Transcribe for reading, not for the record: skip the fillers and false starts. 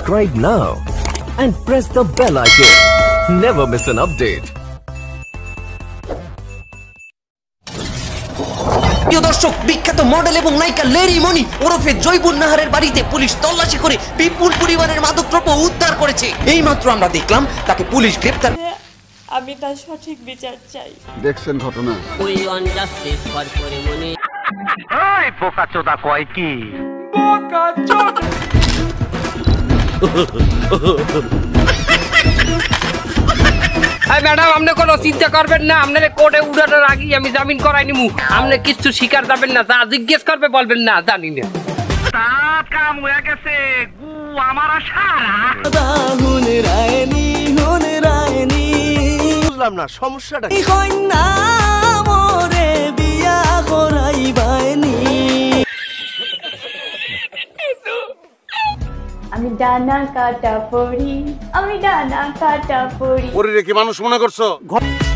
Subscribe now and press the bell icon. Never miss an update. প্রিয় দর্শক, বিখ্যাত model এবং নায়িকা লেরি মনি ওরফে জয়বুন নাহারের বাড়িতে পুলিশ তল্লাশি করে বিপুল পরিমাণের মাদকদ্রব্য উদ্ধার করেছে। এইমাত্র আমরা দেখলাম তাকে পুলিশ গ্রেফতার। আমি তার সঠিক বিচার চাই। দেখছেন ঘটনা ওই অনজাস্টিস ফর পরিমনি। এই বোকাচোদা কয় কি? বোকাচোদা। ম্যাডাম, আপনি কোনো চিন্তা করবেন না, আপনার কোর্টে উঠানোর আগে আমি জামিন করাই নিমু। আপনি কিছু স্বীকার যাবেন না, যা জিজ্ঞেস করবে বলবেন না, জানি না। তার কাম হয়ে গেছে, গু আমার আশারা। বুঝলাম না সমস্যাটা। আমি ডানা কাটা পড়ি, আমি ডানা কাটা পড়ি। ওরে কি মানুষ মনে করছো?